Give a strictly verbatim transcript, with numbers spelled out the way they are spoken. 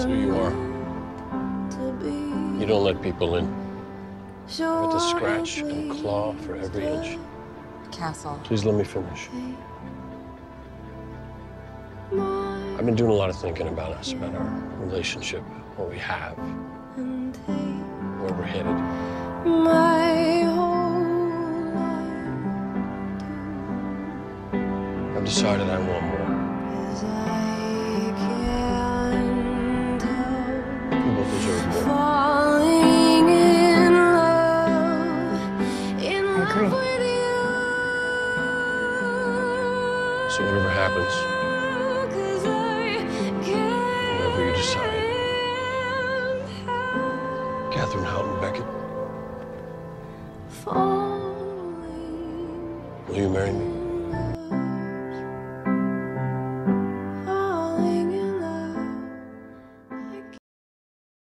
who you are. You don't let people in. You have to scratch and claw for every inch. Castle. Please let me finish. I've been doing a lot of thinking about us, about our relationship, what we have, where we're headed. My whole life I've decided I want more. I can't help We both deserve more. falling in love, in I agree. love with you. So whatever happens,